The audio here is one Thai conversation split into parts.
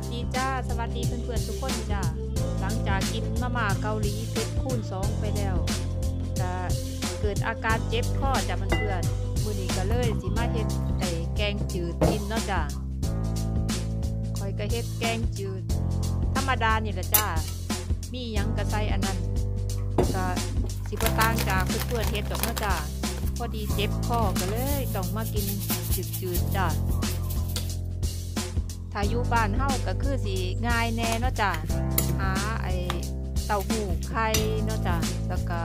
สดีจ้าสวัสดีเพื่อนๆทุกคนจ้าหลังจากกินมาม่าเกาหลีเผ็ดคูณ2ไปแล้วจะเกิดอาการเจ็บคอจ้าเพื่อนๆมื้อนี้ก็เลยสิมาเฮ็ดแกงจืดกินเนาะจ้าค่อยก็เฮ็ดแกงจืดธรรมดานี่แหละจ้ามีหยังก็ใส่อันนั้นก็สิบ่ต่างจากเพื่อนๆเฮ็ดดอกเนาะจ้าพอดีเจ็บคอก็เลยต้องมากินจืดๆจ้าถ้าอยู่บ้านเฮาก็คือสิง่ายแน่เนาะจ้ะหาเต้าหู้ไข่เนาะจ้ะแล้วก็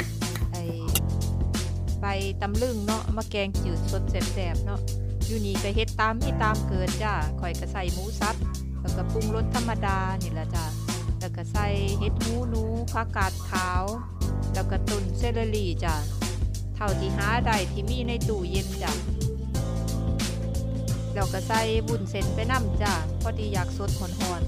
ใบตำลึงเนาะมาแกงจืดสดแซ่บๆเนาะอยู่นี่ก็เฮ็ดตามที่ตามเกิดจ้ะข่อยก็ใส่หมูสับแล้วก็ปรุงรสธรรมดานี่แหละจ้ะแล้วก็ใส่เห็ดหูหนูผักกาดขาวแล้วก็ต้นเซเลอรี่จ้ะเท่าที่หาได้ที่มีในตู้เย็นจ้ะเราก็ใส่บุญเส้นไปน้ำจ้าพอดีอยากสดหอน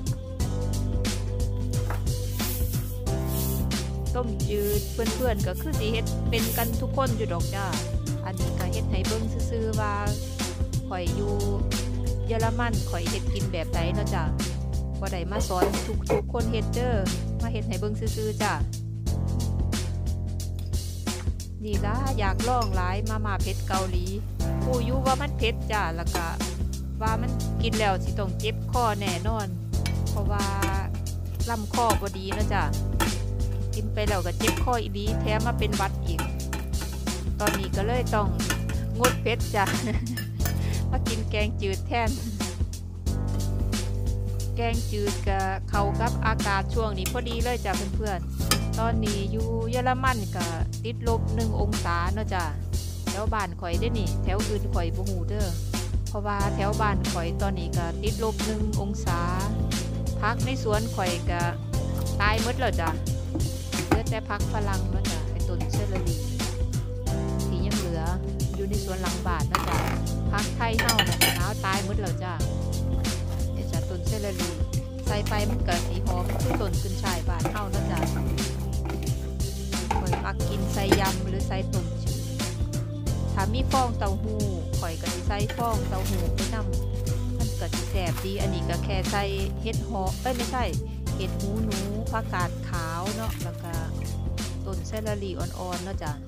ๆต้มจืดเพื่อนๆก็คือสิเฮ็ดเป็นกันทุกคนอยู่ดอกจ้าอันนี้ก็เฮ็ดให้เบิ่งซื่อๆว่าข่อยอยู่เยอรมันข่อยเฮ็ดกินแบบใดเนาะจ้าบ่ได้มาสอนทุกคนเฮ็ดเด้อมาเฮ็ดให้เบิ่งซื่อๆจ้านี่ล่ะอยากลองหลายมาม่าเผ็ดเกาหลีผู้อยู่ว่ามันเผ็ดจ้าแล้วก็ว่ามันกินแล้วสิต้องเจ็บคอแน่นอนเพราะว่าลำคอบ่ดีนะจ้ะกินไปแล้วก็เจ็บคออีหลีแถมมาเป็นหวัดอีกตอนนี้ก็เลยต้องงดเผ็ดจ้ะ มากินแกงจืดแทนแกงจืดกับเข้ากับอากาศช่วงนี้พอดีเลยจ้ะเพื่อนๆตอนนี้อยู่เยอรมันก็ติดลบ1 องศาเนาะจ้ะแถวบ้านข่อยได้นี่แถวอื่นข่อยบ่ฮู้เด้อเพราะว่าแถวบ้านข่อยตอนนี้ก็ติดลบ1 องศาพักในสวนข่อยก็ตายหมดแล้วจ้ะเหลือแต่พักฝรั่งแล้วจ้ะไอ้ต้นเชอร์รี่ที่ยังเหลืออยู่ในสวนหลังบ้านนะจ้ะพักไทยเฮาน่ะหนาวตายหมดแล้วจ้ะไอ้จ้ะต้นเชอร์รี่ใส่ไปมันก็สีหอมคือต้นขึ้นฉ่ายบ้านเฮานะจ้ะข่อยมักกินใส่ยำหรือใส่ต้มจืดถ้ามีฟองเต้าหู้ข่อยก็สิใส่ฟองเต้าหู้ไปนำมันก็สิแซ่บดีอันนี้ก็แค่ใส่เห็ดหอมไม่ใช่เห็ดหูหนูผักกาดขาวเนาะแล้วก็ต้นเซเลอรี่อ่อนๆเนาะจ้ะ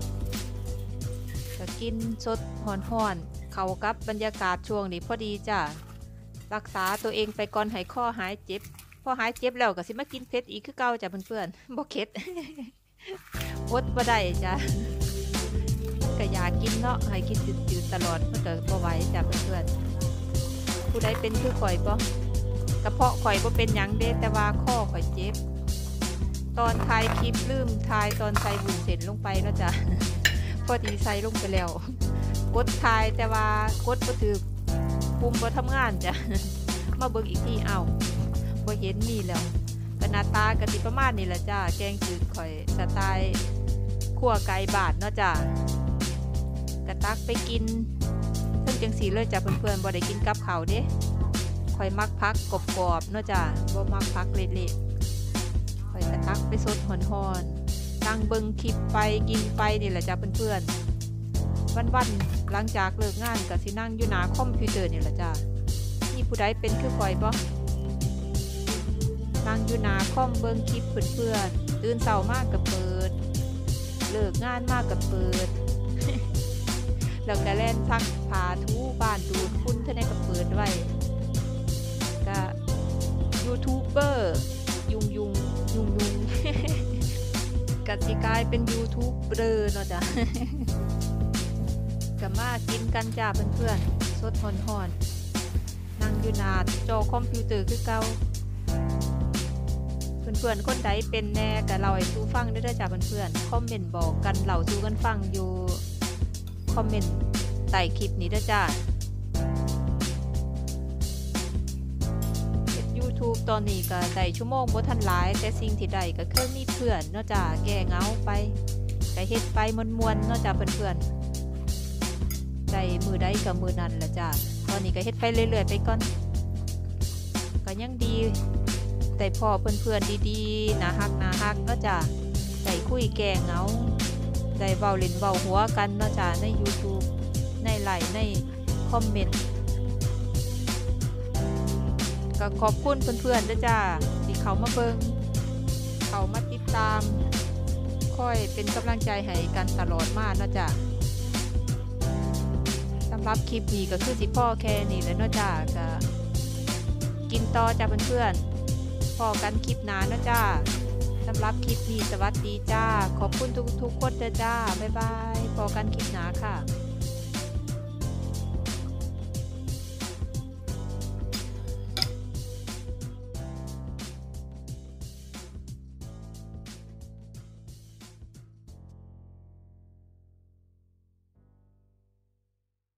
ก็กินสดฮ้อนๆเข้ากับบรรยากาศช่วงนี้พอดีจ้ะรักษาตัวเองไปก่อนให้ข้อหายเจ็บพอหายเจ็บแล้วก็สิมากินเผ็ดอีกคือเก่าจ้ะเพื่อนๆบ่เข็ด อดบ่ได้จ้ะก็อยากกินเนาะให้กินจืดๆตลอดมันก็บ่ไหวจ้ะเพื่อนๆผู้ใดเป็นคือข่อยบ่กระเพาะข่อยบ่เป็นหยังเด้แต่ว่าข้อข่อยเจ็บตอนถ่ายคลิปลืมถ่ายตอนใส่บุญเสร็จลงไปเนาะจ้ะ พอดีใส่ลงไปแล้วกดถ่ายแต่ว่ากดบ่ถูกปุ่มบ่ทำงานจ้ะ มาเบิ่งอีกทีเอ้าบ่เห็นมีแล้วก็หน้าตาก็สิประมาณนี้แหละจ้ะแกงจืดข่อยสไตล์คั่วไก่บาดเนาะจ้ะกระตักไปกินเพิ่งจังสีเลยจ้ะเพื่อนๆบ่ได้กินกับข้าวเด้ข่อยมักพักกรอบๆเนาะจ้ะบ่มักพักเละๆข่อยกระตักไปสดฮ้อนๆนั่งเบิ่งคลิปไปกินไปนี่แหละจ้ะเพื่อนๆวันๆหลังจากเลิกงานก็สินั่งอยู่หน้าคอมพิวเตอร์นี่แหละจ้ะมีผู้ใดเป็นคือข่อยบ่นั่งอยู่หน้าคอมเบิ่งคลิปเพื่อนๆตื่นเช้ามากก็เปิดเลิกงานมากก็เปิด แล้วก็เล่นซักผ้าถูบ้านดูดฝุ่นเท่านั้นก็เปิดไว้ก็ยูทูบเบอร์ยุง กสิกลายเป็นยูทูบเบอร์เนาะจ้ะ ก็มากินกันจ้าเพื่อนๆสดฮ้อนๆนั่งอยู่หน้าจอคอมพิวเตอร์คือเก่าเพื่อนๆคนใดเป็นแน่ก็เล่าให้สู่ฟังได้จ้าเพื่อนๆคอมเมนต์บอกกันเล่าสู่กันฟังอยู่คอมเมนต์ใต้คลิปนี้ด้วยจ้า YouTube ตอนนี้ก็ได้ชั่วโมงบ่ทันหลายแต่สิ่งที่ได้ก็คือมีเพื่อนเนาะจ้าแก้เหงาไปก็เฮ็ดไปมวนๆเนาะจ้าเพื่อนๆได้มือใดก็มือนั้นล่ะจ้าตอนนี้ก็เฮ็ดไปเรื่อยๆไปก่อนก็ยังดีได้พอเพื่อนๆดีๆน่าฮักเนาะจ้าได้คุยแก้เหงาได้เว้าเล่นเว้าหัวกันเนาะจ้าใน YouTube ในไลน์ในคอมเมนต์ก็ขอบคุณเพื่อนๆด้วยจ้าที่เขามาเบิ่งเขามาติดตามค่อยเป็นกำลังใจให้กันตลอดมาเนาะจ้าสำหรับคลิปนี้ก็คือสิพ่อแค่นี้แหล้วเนาะจ้าก็กินต่อจ้าเพื่อนๆพอกันคลิปหน้าเนาะจ้าสำหรับคลิปนี้สวัสดีจ้าขอบคุณทุกๆคนจ้าบ๊ายบายพอกันคลิปหน้าค่ะ